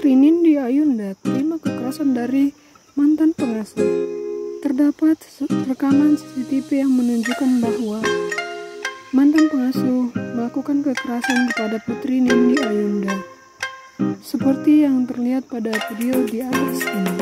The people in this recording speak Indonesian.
Putri Nindi Ayunda terima kekerasan dari mantan pengasuh. Terdapat rekaman CCTV yang menunjukkan bahwa mantan pengasuh melakukan kekerasan kepada Putri Nindi Ayunda, seperti yang terlihat pada video di atas ini.